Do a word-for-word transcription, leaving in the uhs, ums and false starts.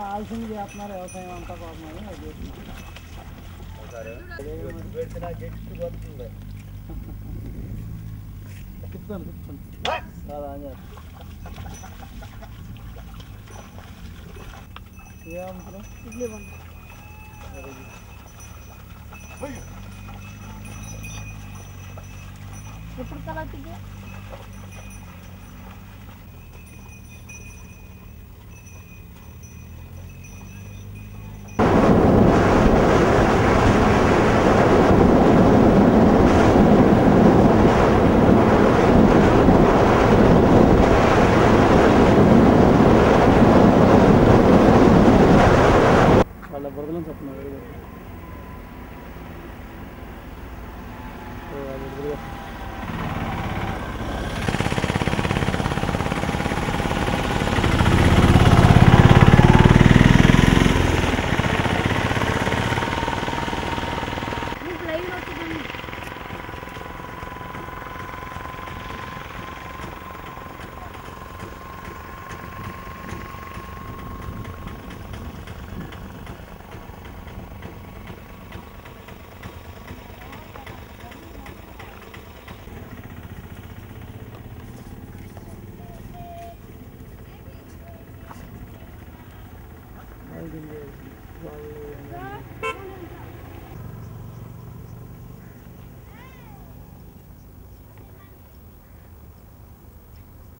ఆల్సింది చేస్తున్నారు వ్యవసాయం అంతా పాపం అని అది తిప్పుతాను తిప్పుతాను కాదా అని ఏమంటున్నావు ఇడ్లీ బండి ఎప్పుడు కలా తిరిగి వాళ్ళ బురదలను చెప్తున్నారు వాళ్ళు